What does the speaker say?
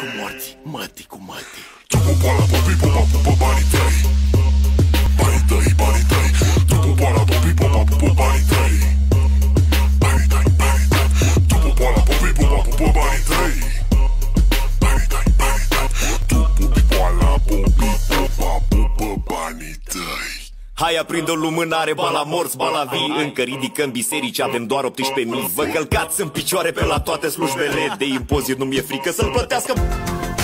cu morții, mătii cu mătii. Tu-pu poala, popi, popa, pupă banii tăi. Banii tăi, banii tăi. Tu-pu poala, popi, popa, pupă banii tăi. Banii tăi, banii tăi. Tu-pu poala, popi, popa, pupă banii tăi. Banii tăi, banii tăi. Tu-pu poala, popi, popa, pupă banii tăi. Hai aprind o lumânare, ba la morți, ba la vii. Încă ridicăm biserici, avem doar 18.000. Vă călcați în picioare pe la toate slujbele de impozit, nu mi-e frică să-l plătească.